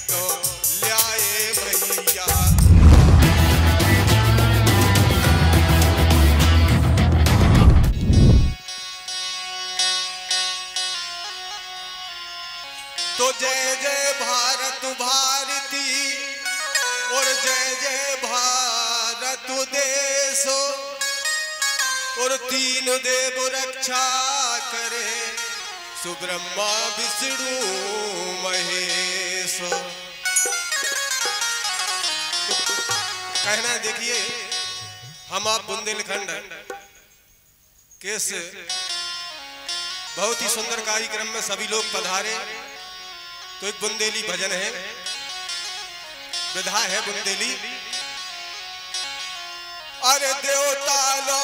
घटो ल्याए भैया। तो जय जय भारत भारती और जय जय भारत देश और तीन देव रक्षा करे सुब्रह्मा विष्णु महेश। कहना देखिए हम आप बुंदेलखंड के इस बहुत ही सुंदर कार्यक्रम में सभी लोग पधारे। तो एक बुंदेली भजन है, विधा है बुंदेली। अरे देवता लो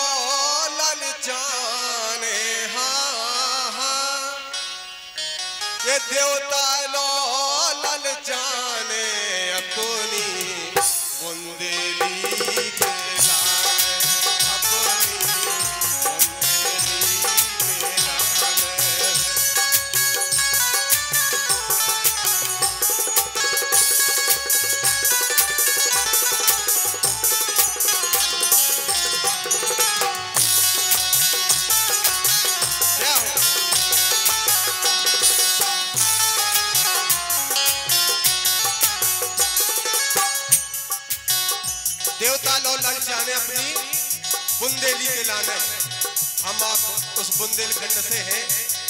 ललचाने हाँ हाँ, ये देवता लो ललचाने अपनी बुंदेली के लाने, अपनी बुंदेली के लाने। देवता लो ललचाने अपनी बुंदेली के लाने। हम आप उस बुंदेलखंड से हैं।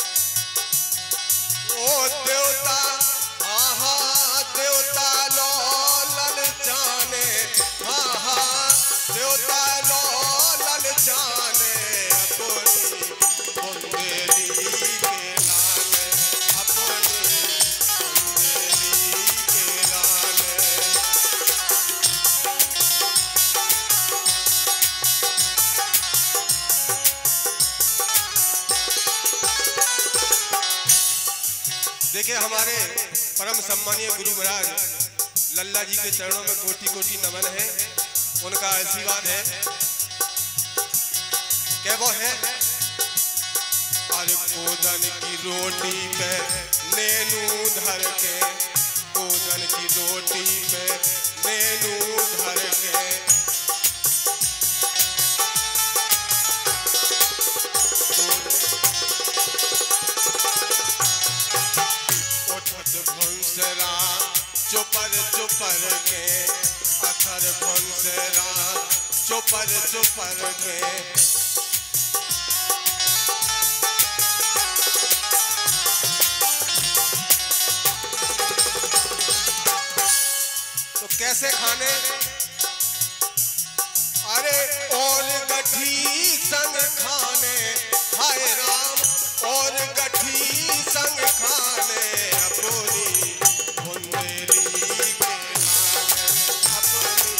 ओ देवता आहा देवता लो ललचाने आहा देवता लो ललचाने अपनी बुंदेली के लाने, अपनी बुंदेली के लाने। देखिए हमारे परम सम्मानीय गुरु महाराज लल्ला जी के चरणों में कोटि कोटि नमन है। उनका आशीर्वाद है क्या वो है। अरे कोदन की रोटी पे नेनू धर के, कोदन की रोटी पे नेनू धर के। भंसरा चुपर चुपर के, अथर भंसरा चुपर चुपर के। तो कैसे खाने। अरे और गठी संग खाने हाय राम, और गठी संग खाने अपनी बुंदेली के लाने, अपनी।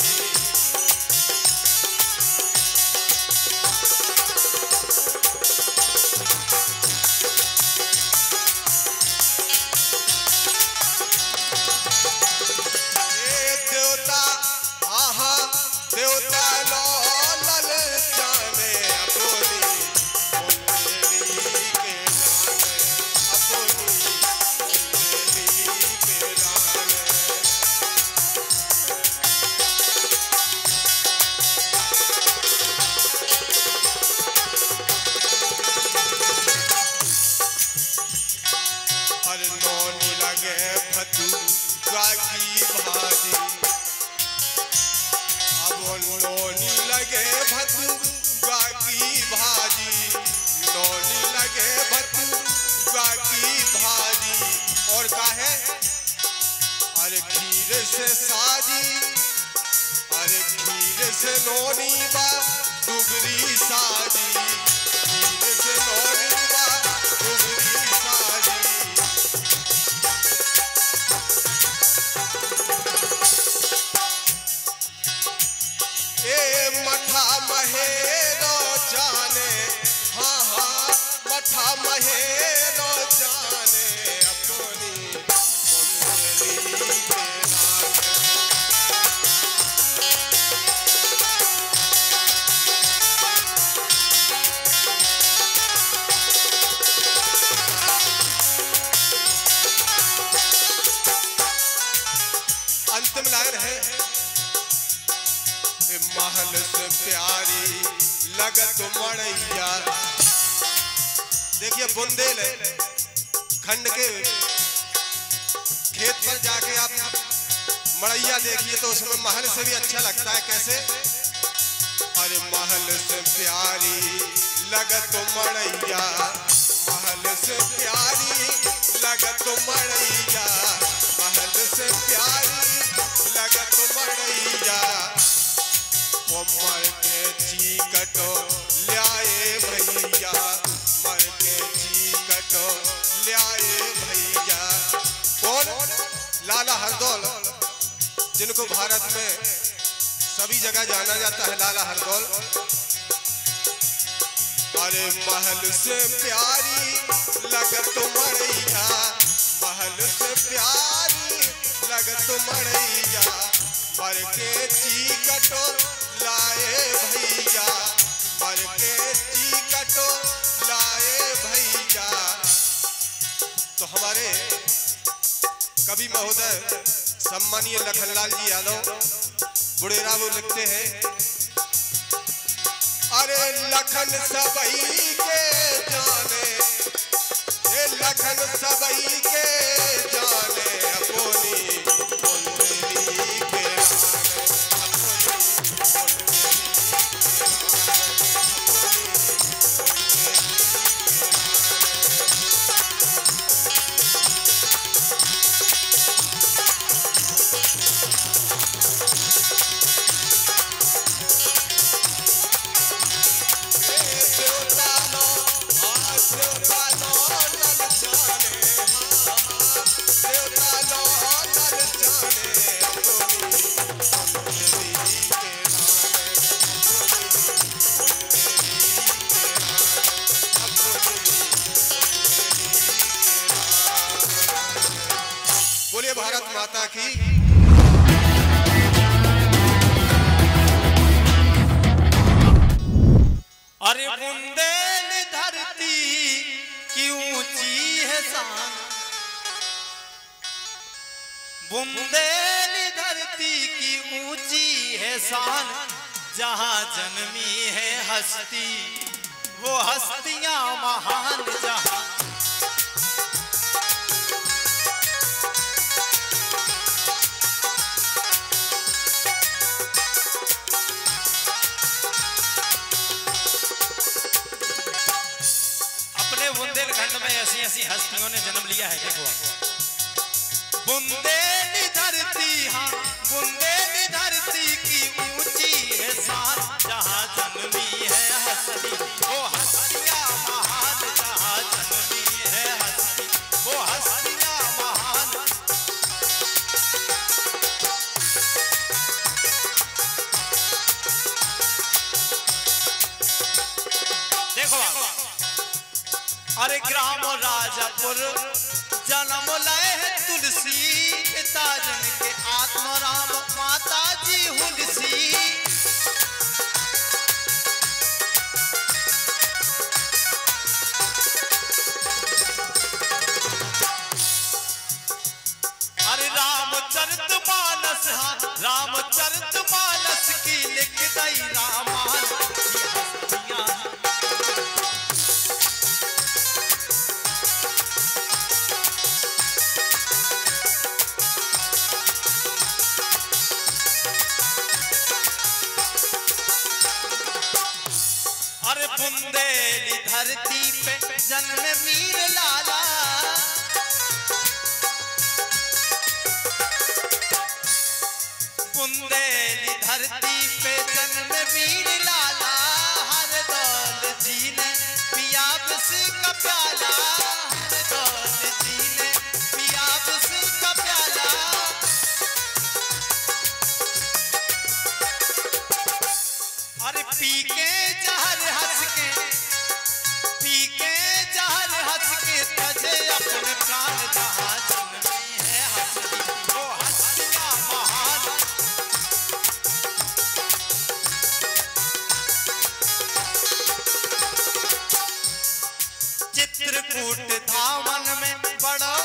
देवता आहा देवता लो ललचाने अपनी बुंदेली के लाने, अपनी बुंदेली के लाने। अरे नौनी लगे भतुआ की भाजी, अब नौनी लगे भतुआ की भाजी, नौनी लगे भतुआ की भाजी। और का है अरे खीर से साजी, अरे खीर से नौनी बा डुगरी साजी, खीर से नौनी बा डुगरी साजी। ए मठा महेरो जाने हाँ हाँ मठा महेरो जाने अपनी बुंदेली के लाने। अंतिम लाइन है, महल से प्यारी लगत मड़ैया। देखिए बुंदेलखंड के खेत पर जाके आप मड़ैया देखिए तो उसमें महल से भी अच्छा लगता है। कैसे? अरे महल से प्यारी लगत मड़ैया, महल से प्यारी लगत मड़ैया, महल से प्यारी लगत मड़ैया। वो मर के चीकटो ल्याए भैया, मर के चीकटो ल्याए भैया। कौन? लाला हरदौल, जिनको भारत में सभी जगह जाना जाता है, लाला हरदौल। अरे महल से प्यारी लगत मड़ैया, महल से प्यारी लगत मड़ैया, मर के चीकटो लाए भैया, मर के चीकटो लाए भैया। तो हमारे कवि महोदय सम्मानीय लखनलाल जी यादव बुढ़ेरा वो लिखते हैं, अरे लखन सबई के जाने, ये लखन सबई के जाने, अपनी बुंदेली के भारत माता की। अरे बुंदेल धरती की ऊंची है शान, बुंदेल धरती की ऊंची है शान, जहां जन्मी है हस्ती वो हस्तियां महान। जहां बुंदेलखंड में ऐसी ऐसी हस्तियों ने जन्म लिया है। देखो बुंदेली धरती, हाँ बुंदेली धरती की ऊंची है शान, जहां जन्मी है हस्ती वो हस्तियां महान, जहां जन्मी है हस्ती वो हस्तियां महान। देखो अरे ग्राम राजापुर जन्म लय है तुलसी, पिताजन के आत्मराम माता जी हुलसी। अरे रामचरितमानस, हाँ रामचरितमानस की लिख दई रामायण। बुंदेली धरती पे जन्म वीर लाला, बुंदेली धरती पे जन्म वीर लाला, हरदौल जी ने पिया विष का प्याला, हरदौल जी ने पिया विष का प्याला। अरे पी के जहर हंस के, पी के जहर हंस के तजे अपने प्राण, जहां जन्मी है हस्ती वो हस्तियां महान। चित्रकूट धामन में बड़ा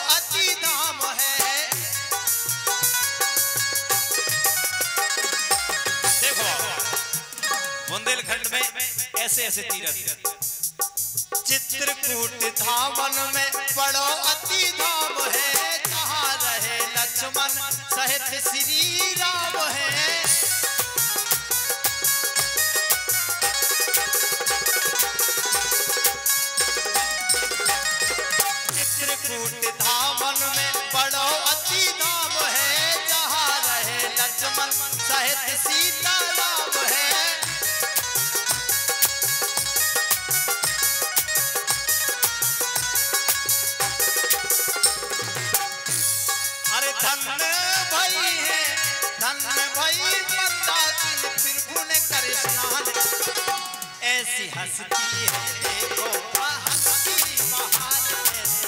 ऐसे ऐसे तीरथ। चित्रकूट धामन में बड़ो अति धाम है, जहाँ रहे लक्ष्मण सहित श्री राम है। चित्रकूट धामन में बड़ो अति धाम है, जहाँ रहे लक्ष्मण सहित सीता राम है। धन्य भाई है, धन्य भाई मंदाकिनी प्रभु ने करे स्नान। ऐसी हस्ती है देखो हस्ती महान ऐसी।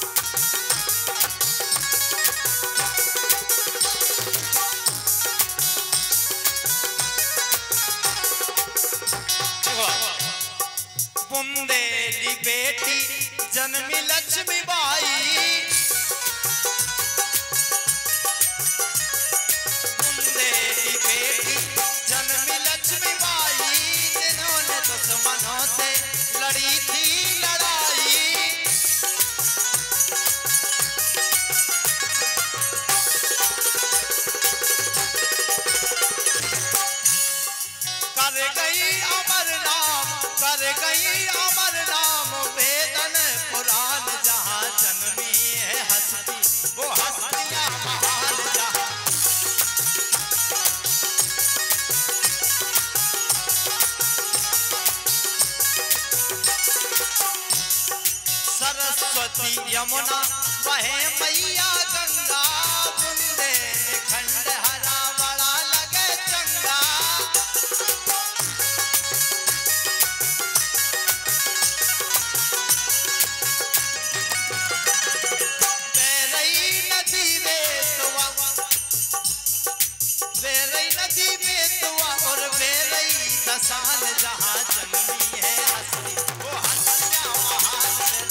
बुंदेली बेटी जन्मी लक्ष्मी बाई, दुश्मनों से लड़ी थी लड़ाई। कर गई अमर नाम, कर गई अमर नाम, वेदन पुराण जहाँ जन्मी है हस्ती वो हस्तियाँ महान जहाँ। सरस्वती यमुना बहे मैया गंगा, बुंदे खंड हरा बड़ा लगे चंगा। बेरई नदी बेतवा, बेरई नदी बेतवा और बेरई दसान जहाँ जन्मी है हस्ती वो हस्तियाँ महान है।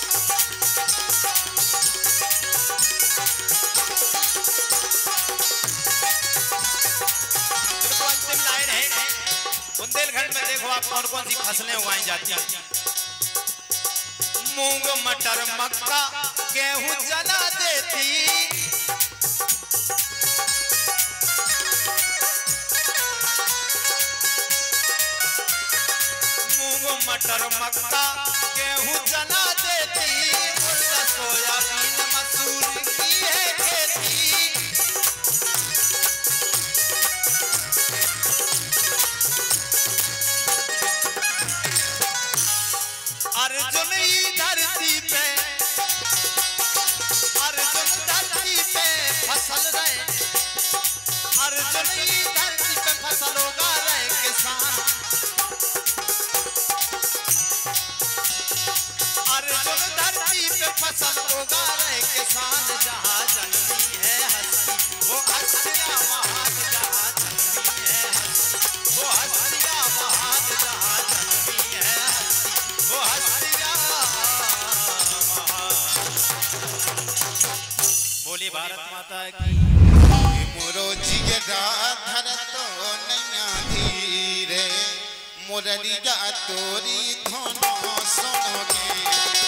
बुंदेलखंड में देखो आप कौन कौन सी फसलें उगाई जाती हैं। मूंग मटर मक्का गेहूं चना देती, मूंग मटर मक्का गेहूं चना देती, उड़द सोयाबीन मसूर की है खेती। अर्जुन ही धरती पे, अर्जुन धरती पे फसल रहे, अर्जुन ही धरती पे फसल उगा रहे किसान। अर्जुन धरती पे फसल उगा रहे किसान, जहाँ जन्मी है हस्ती वो हस्तियाँ महान, जहाँ जन्मी है हस्ती वो हस्तियाँ महान, जहाँ जन्मी है हस्ती वो हस्तियाँ महान। बोली भारत माता की। मोरो जिगरा धर तो नैया धीरे, मुरलिया तोरी धोनो सुनोगे।